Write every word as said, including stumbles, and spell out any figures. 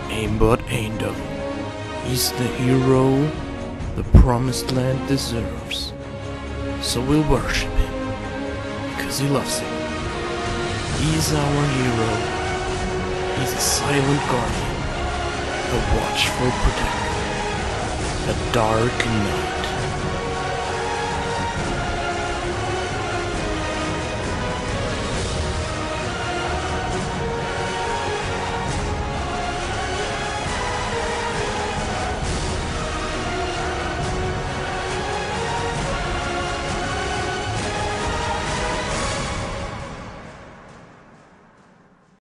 Aimbot ain't devil. He's the hero the promised land deserves. So we'll worship him, because he loves it. He's our hero. He's a silent guardian, a watchful protector, a dark knight.